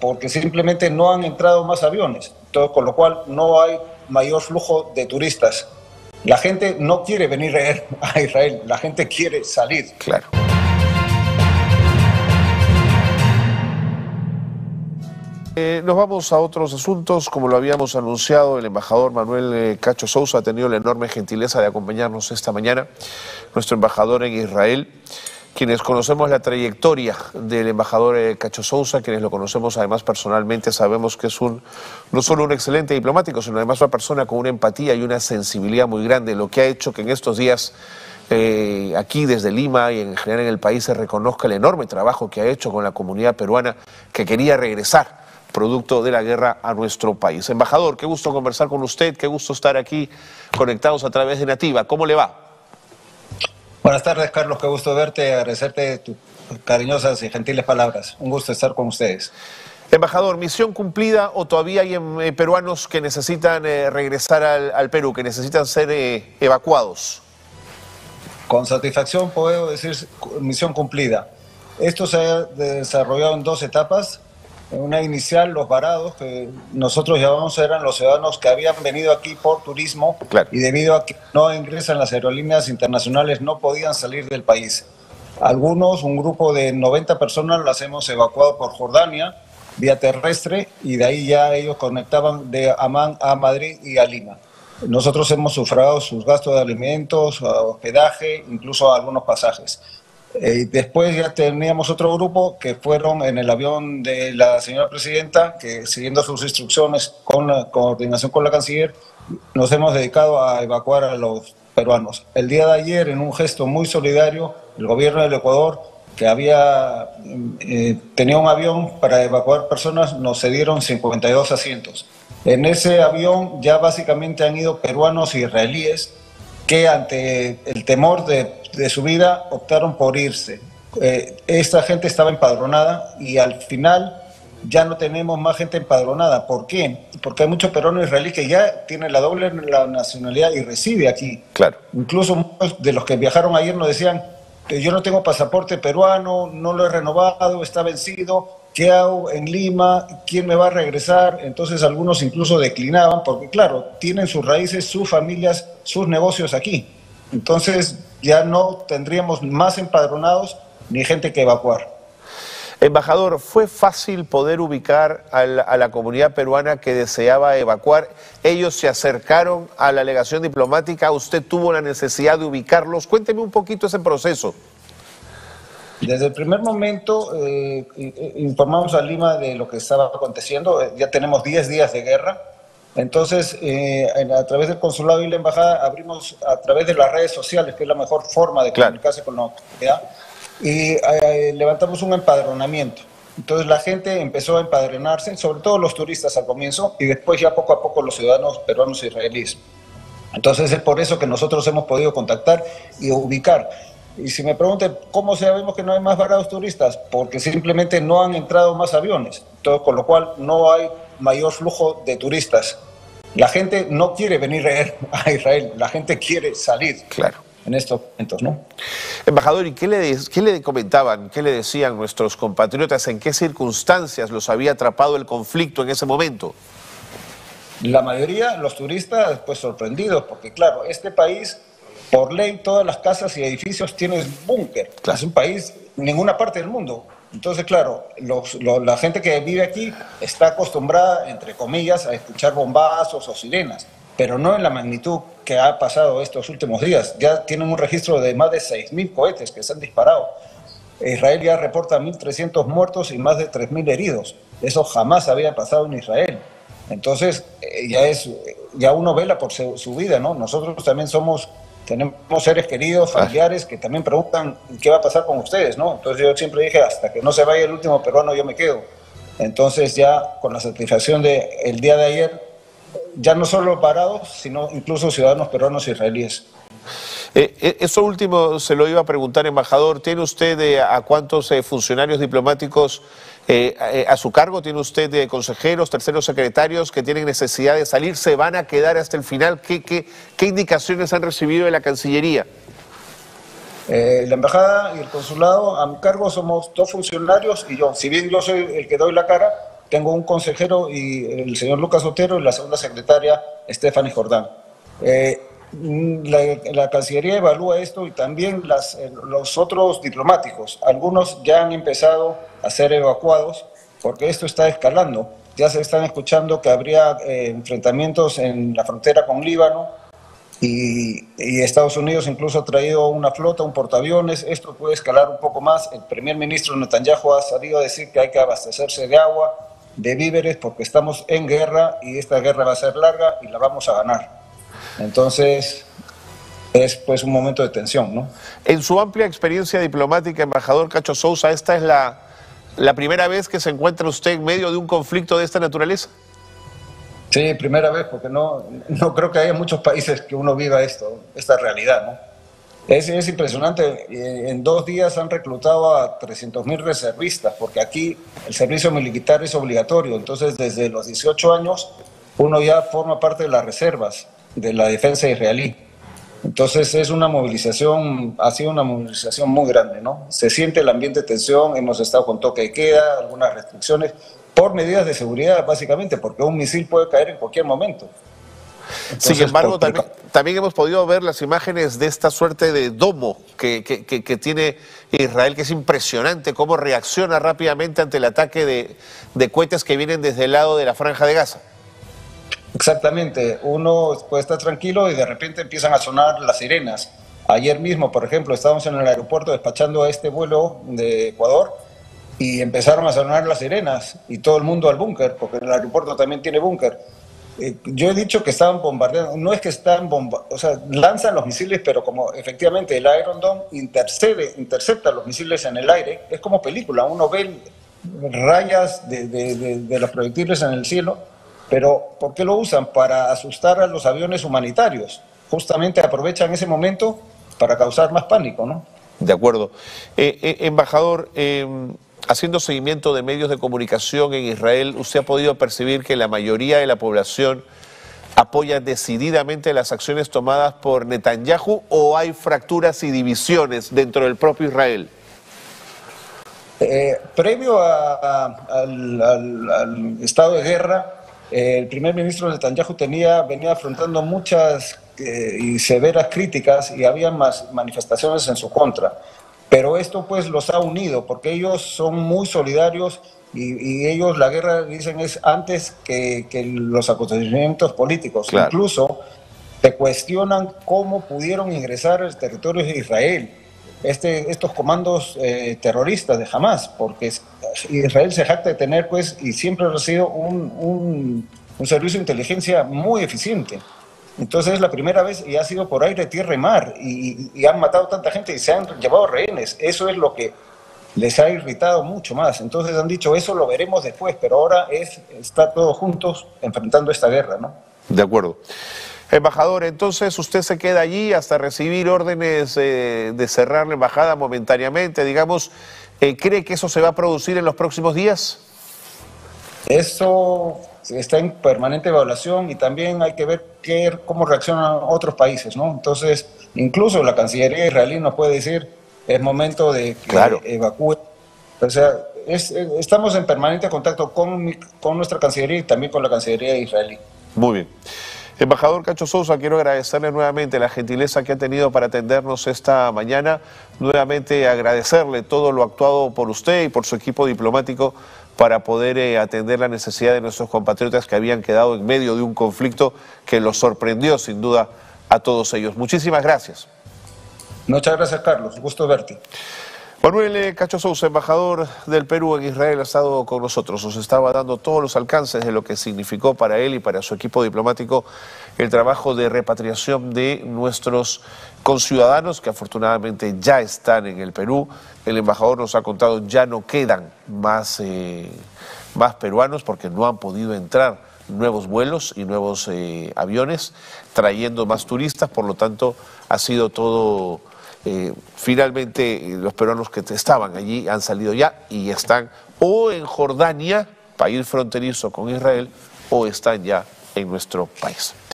porque simplemente no han entrado más aviones, entonces, con lo cual no hay mayor flujo de turistas. La gente no quiere venir a Israel, la gente quiere salir. Claro. Nos vamos a otros asuntos. Como lo habíamos anunciado, el embajador Manuel Cacho Sousa ha tenido la enorme gentileza de acompañarnos esta mañana, nuestro embajador en Israel. Quienes conocemos la trayectoria del embajador Cacho Sousa, quienes lo conocemos además personalmente, sabemos que es no solo un excelente diplomático, sino además una persona con una empatía y una sensibilidad muy grande, lo que ha hecho que en estos días aquí desde Lima y en general en el país se reconozca el enorme trabajo que ha hecho con la comunidad peruana que quería regresar producto de la guerra a nuestro país. Embajador, qué gusto conversar con usted, qué gusto estar aquí conectados a través de Nativa. ¿Cómo le va? Buenas tardes, Carlos, qué gusto verte, agradecerte tus cariñosas y gentiles palabras. Un gusto estar con ustedes. Embajador, ¿misión cumplida o todavía hay peruanos que necesitan regresar al Perú, que necesitan ser evacuados? Con satisfacción puedo decir misión cumplida. Esto se ha desarrollado en 2 etapas. En una inicial, los varados, que nosotros llamamos, eran los ciudadanos que habían venido aquí por turismo, claro, y debido a que no ingresan las aerolíneas internacionales, no podían salir del país. Algunos, un grupo de 90 personas, las hemos evacuado por Jordania, vía terrestre, y de ahí ya ellos conectaban de Amán a Madrid y a Lima. Nosotros hemos sufragado sus gastos de alimentos, hospedaje, incluso algunos pasajes. Después ya teníamos otro grupo que fueron en el avión de la señora presidenta, que siguiendo sus instrucciones con la coordinación con la canciller, nos hemos dedicado a evacuar a los peruanos. El día de ayer, en un gesto muy solidario, el gobierno del Ecuador, que tenía un avión para evacuar personas, nos cedieron 52 asientos. En ese avión ya básicamente han ido peruanos e israelíes que ante el temor de su vida optaron por irse. Esta gente estaba empadronada y al final ya no tenemos más gente empadronada. ¿Por qué? Porque hay muchos peruanos israelíes que ya tienen la doble nacionalidad y reside aquí. Claro. Incluso muchos de los que viajaron ayer nos decían que yo no tengo pasaporte peruano, no lo he renovado, está vencido. ¿Qué hago en Lima? ¿Quién me va a regresar? Entonces algunos incluso declinaban porque, claro, tienen sus raíces, sus familias, sus negocios aquí. Entonces ya no tendríamos más empadronados ni gente que evacuar. Embajador, ¿fue fácil poder ubicar a la comunidad peruana que deseaba evacuar? ¿Ellos se acercaron a la legación diplomática? ¿Usted tuvo la necesidad de ubicarlos? Cuénteme un poquito ese proceso. Desde el primer momento informamos a Lima de lo que estaba aconteciendo. Ya tenemos 10 días de guerra. Entonces, a través del consulado y la embajada abrimos a través de las redes sociales, que es la mejor forma de comunicarse con la autoridad, y levantamos un empadronamiento. Entonces la gente empezó a empadronarse, sobre todo los turistas al comienzo, y después ya poco a poco los ciudadanos peruanos e israelíes. Entonces es por eso que nosotros hemos podido contactar y ubicar. Y si me preguntan cómo sabemos que no hay más varados turistas, porque simplemente no han entrado más aviones, entonces, con lo cual no hay mayor flujo de turistas. La gente no quiere venir a Israel, la gente quiere salir. Claro. En estos momentos, ¿no? Embajador, ¿y qué le comentaban, qué le decían nuestros compatriotas, en qué circunstancias los había atrapado el conflicto en ese momento? La mayoría, los turistas, pues sorprendidos, porque claro, este país, por ley, todas las casas y edificios tienen búnker. Claro. Es un país en ninguna parte del mundo. Entonces, claro, la gente que vive aquí está acostumbrada, entre comillas, a escuchar bombazos o sirenas, pero no en la magnitud que ha pasado estos últimos días. Ya tienen un registro de más de 6.000 cohetes que se han disparado. Israel ya reporta 1.300 muertos y más de 3.000 heridos. Eso jamás había pasado en Israel. Entonces, ya uno vela por su vida, ¿no? Nosotros también tenemos seres queridos, familiares, que también preguntan qué va a pasar con ustedes, ¿no? Entonces yo siempre dije, hasta que no se vaya el último peruano, yo me quedo. Entonces ya con la satisfacción del día de ayer, ya no solo parados, sino incluso ciudadanos peruanos e israelíes. Eso último se lo iba a preguntar, embajador. ¿Tiene usted a cuántos funcionarios diplomáticos a su cargo? ¿Tiene usted consejeros, terceros secretarios que tienen necesidad de salir? ¿Se van a quedar hasta el final? ¿Qué indicaciones han recibido de la Cancillería? La embajada y el consulado, a mi cargo somos 2 funcionarios y yo. Si bien yo soy el que doy la cara, tengo un consejero, y el señor Lucas Otero, y la segunda secretaria, Stephanie Jordán. La Cancillería evalúa esto, y también los otros diplomáticos. Algunos ya han empezado a ser evacuados porque esto está escalando. Ya se están escuchando que habría enfrentamientos en la frontera con Líbano, y Estados Unidos incluso ha traído una flota, un portaaviones. Esto puede escalar un poco más. El primer ministro Netanyahu ha salido a decir que hay que abastecerse de agua, de víveres, porque estamos en guerra y esta guerra va a ser larga y la vamos a ganar. Entonces es pues un momento de tensión, ¿no? En su amplia experiencia diplomática, embajador Cacho Sousa, ¿esta es la primera vez que se encuentra usted en medio de un conflicto de esta naturaleza? Sí, primera vez, porque no creo que haya muchos países que uno viva esta realidad, ¿no? Es impresionante. En 2 días han reclutado a 300.000 reservistas, porque aquí el servicio militar es obligatorio. Entonces, desde los 18 años, uno ya forma parte de las reservas de la defensa israelí. Entonces, ha sido una movilización muy grande, ¿no? Se siente el ambiente de tensión. Hemos estado con toque de queda, algunas restricciones, por medidas de seguridad, básicamente, porque un misil puede caer en cualquier momento. Entonces, sin embargo, también hemos podido ver las imágenes de esta suerte de domo que tiene Israel, que es impresionante cómo reacciona rápidamente ante el ataque de cohetes que vienen desde el lado de la Franja de Gaza. Exactamente, uno puede estar tranquilo y de repente empiezan a sonar las sirenas. Ayer mismo, por ejemplo, estábamos en el aeropuerto despachando a este vuelo de Ecuador y empezaron a sonar las sirenas y todo el mundo al búnker, porque el aeropuerto también tiene búnker. Yo he dicho que estaban bombardeando, no es que están o sea, lanzan los misiles, pero como efectivamente el Iron Dome intercepta los misiles en el aire, es como película, uno ve rayas de los proyectiles en el cielo. Pero ¿por qué lo usan? Para asustar a los aviones humanitarios. Justamente aprovechan ese momento para causar más pánico, ¿no? De acuerdo. Embajador, haciendo seguimiento de medios de comunicación en Israel, ¿usted ha podido percibir que la mayoría de la población apoya decididamente las acciones tomadas por Netanyahu, o hay fracturas y divisiones dentro del propio Israel? Previo al estado de guerra, el primer ministro Netanyahu venía afrontando muchas y severas críticas, y había más manifestaciones en su contra. Pero esto pues los ha unido, porque ellos son muy solidarios, y ellos, la guerra, dicen, es antes que los acontecimientos políticos. Claro. Incluso se cuestionan cómo pudieron ingresar al territorio de Israel estos comandos terroristas de Hamas, porque Israel se jacta de tener, pues, y siempre ha sido un servicio de inteligencia muy eficiente. Entonces es la primera vez, y ha sido por aire, tierra y mar, y han matado tanta gente y se han llevado rehenes. Eso es lo que les ha irritado mucho más. Entonces han dicho, eso lo veremos después, pero ahora está todos juntos enfrentando esta guerra, ¿no? De acuerdo. Embajador, entonces usted se queda allí hasta recibir órdenes de cerrar la embajada momentáneamente, digamos. ¿Cree que eso se va a producir en los próximos días? Eso está en permanente evaluación, y también hay que ver cómo reaccionan otros países, ¿no? Entonces, incluso la Cancillería israelí nos puede decir, es momento de que evacúe. O sea, estamos en permanente contacto con nuestra Cancillería y también con la Cancillería israelí. Muy bien. Embajador Cacho Sousa, quiero agradecerle nuevamente la gentileza que ha tenido para atendernos esta mañana, nuevamente agradecerle todo lo actuado por usted y por su equipo diplomático para poder atender la necesidad de nuestros compatriotas que habían quedado en medio de un conflicto que los sorprendió sin duda a todos ellos. Muchísimas gracias. Muchas gracias, Carlos. Gusto verte. Manuel Cacho Sousa, embajador del Perú en Israel, ha estado con nosotros. Nos estaba dando todos los alcances de lo que significó para él y para su equipo diplomático el trabajo de repatriación de nuestros conciudadanos que afortunadamente ya están en el Perú. El embajador nos ha contado, ya no quedan más peruanos porque no han podido entrar nuevos vuelos y nuevos aviones trayendo más turistas, por lo tanto ha sido todo... finalmente los peruanos que estaban allí han salido ya y están o en Jordania, país fronterizo con Israel, o están ya en nuestro país.